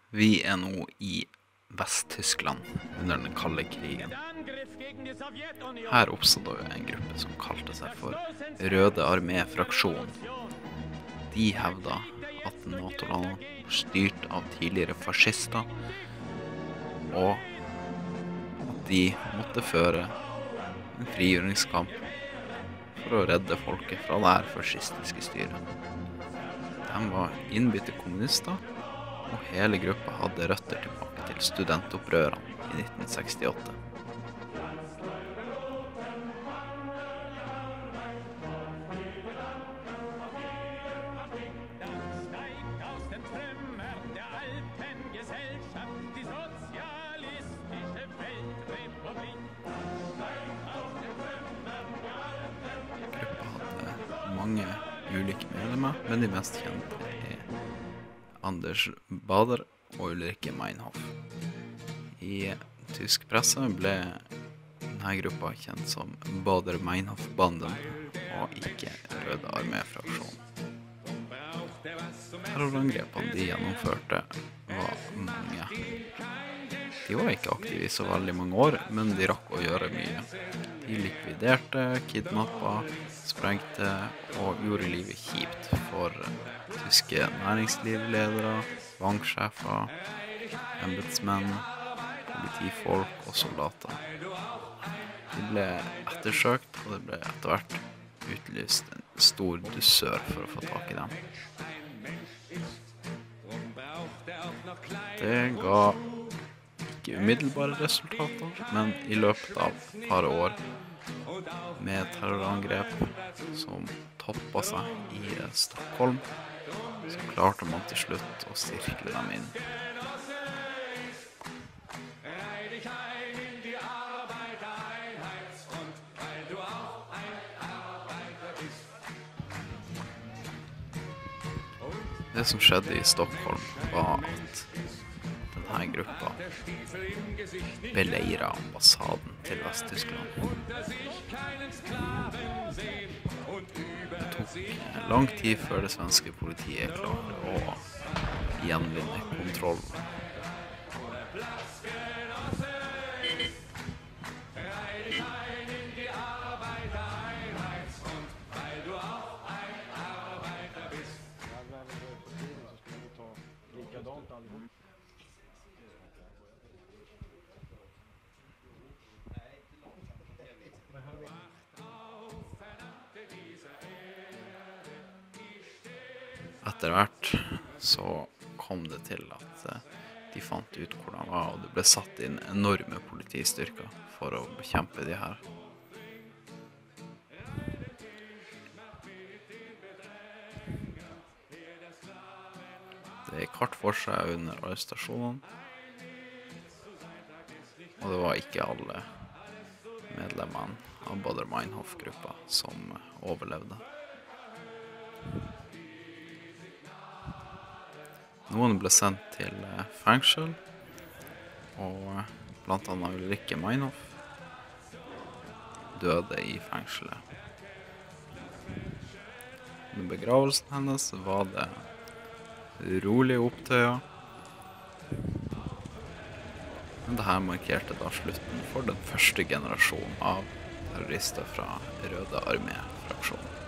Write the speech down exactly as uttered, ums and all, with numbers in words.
Vi er nå i Vest-Tyskland under den kalde krigen. Her oppstod det en gruppe som kalte seg for Røde Armé-fraksjonen. De hevda at NATO-landene var styrt av tidligere fascister, og at de måtte føre en frigjøringskamp for å redde folket fra det her fascistiske styret. De var innbytte kommunister, og hele gruppa hadde røtter tilbake til studentopprørene i nitten sekstiåtte. Gruppa hadde mange ulike medlemmer, men de mest kjente er Anders Bader og Ulrike Meinhof. I tysk presse ble denne gruppa kjent som Bader-Meinhof-banden og ikke Røde Armé-fraksjonen. Terrorangrepene de gjennomførte var mange. De var ikke aktive i så veldig mange år, men de rakk å gjøre mye. De likviderte, kidnappet, sprengte og gjorde livet kjipt for tyske næringslivsledere, banksjefer, embetsmenn, politifolk og soldater. De ble ettersøkt, og det ble etter hvert utlyst en stor dusør for å få tak i dem. Det ga ikke umiddelbare resultater, men i løpet av et par år med terrorangrep som toppet seg i Stockholm, så klarte man til slutt å sirkle dem inn. Det som skjedde i Stockholm var at denne gruppa beleiret ambassaden til Vest-Tyskland. Det tok lang tid før det svenske politiet klarte å gjenvinne kontrollen. Etter hvert så kom det til at de fant ut hvor de var, og det ble satt inn enorme politistyrker for å bekjempe de her. Det gikk hardt for seg under arrestasjonen, og det var ikke alle medlemmene av Bader-Meinhof-gruppa som overlevde. Noen ble sendt til fengsel, og blant annet Ulrike Meinhof døde i fengselet. Med begravelsen hennes var det rolig opptøyer, men dette markerte da slutten for den første generasjonen av terrorister fra Røde Armé-fraksjonen.